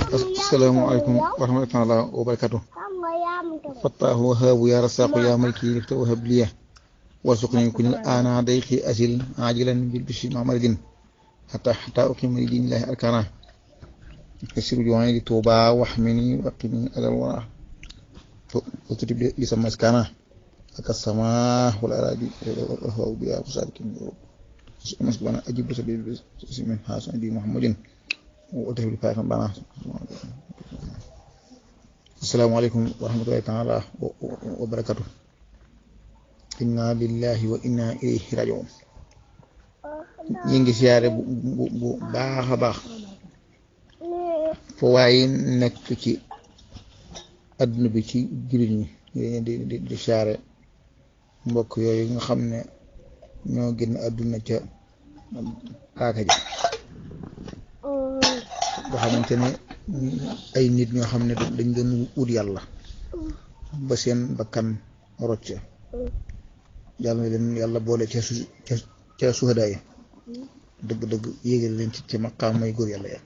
Assalamualaikum warahmatullahi wabarakatuh. Fattah wahhab ya razzaq ya maliki lifta wahhab liya warzuqni kun ana dayqi asil ajilan bil bishri ma'maridin hatta uqima li dinillahi arkana kasiru juwani li tuba wahmini waqini adal wara utib li sama skana akasama wal aradi wa biya musalikin masbana ajib sabil bismin hasan di muhammadin wa utib li fa'an bana. Assalamualaikum warahmatullahi taala wabarakatuh. Inna lillahi wa inna ilayhi raji'un. ñi ngi siyaare bu baax a baax fo waaye nekk ci adduna bi ci jullit ñi di siyaare mbokk yooyu nga xam ne ñoo génn adduna ca paaka ja nga xamante ne ay nit ñoo xam ne dañ doon wut yàlla ba seen bakkan rocc yàlla na leen yàlla boole ca suhadaa yi dëgg-dëgg yéegal leen ci maqaam may góor yàlla ya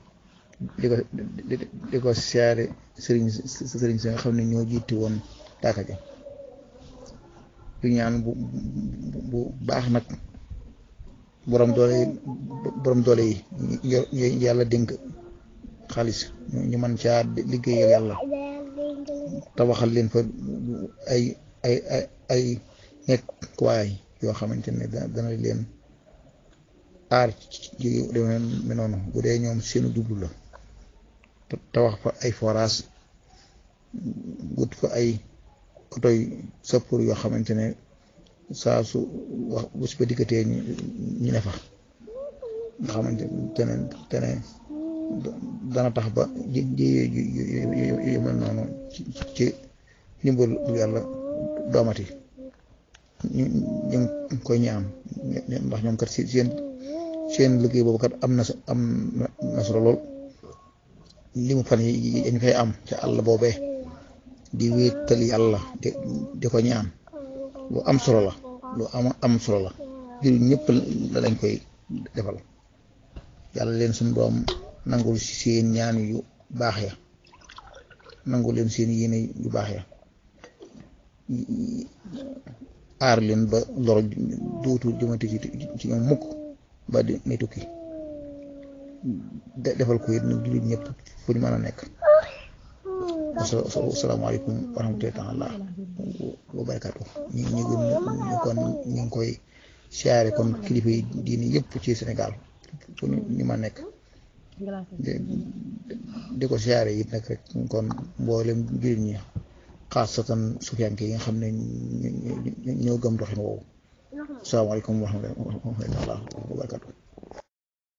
di ko siyaare sëriñ si nga xam ne ñoo jiiti woon daaka ja du ñaan bu baax nag borom doole yi yàlla dénk xaalis ñu mën caa liggéeyal yàlla tabaxal leen fa ay nekk waay yoo xamante ne dana leen aar ci demee noonu bu dee ñoom seenu jublu la tabax fa ay forage gut fa ay oto yu sappoor yoo xamante ne saa su wax bu si ba dikkatee ñu ne fa nga xamante ne dana tax ba yu mel noonu ci ndimbal yàlla doomati ñu ngi koy ñaan ndax ñoom kat seen liggéey boobu kat am na solo lool li mu fan yi ñu fay am ca àll boobee di wéetal yàlla di ko ñaan lu am solo la lu am solo la jur ñëpp la lañ koy defal yàlla leen suñu doom nangul seen ñaan yu baax ya nangul leen seen yéene yu baax ya aar leen ba loro duutu jëmante ci ñoom mukk ba di ne tukki defal ko it nag jullit ñëpp fu ñu mën a nekk. Asalaamaaleykum wa rahmatullahi taala wa barakaatu. ñu ngi koy siyaare kon kilifa yi diini yëpp ci Sénégal fu ñu ma nekk di ko siyaare it nag rek kon mboolem jullit ñi xaasatan sufiyanke yi nga xam ne ñoo gëm doxin woowu. Asalaamaaleykum wa rahmatullahi taala wa barakaatu.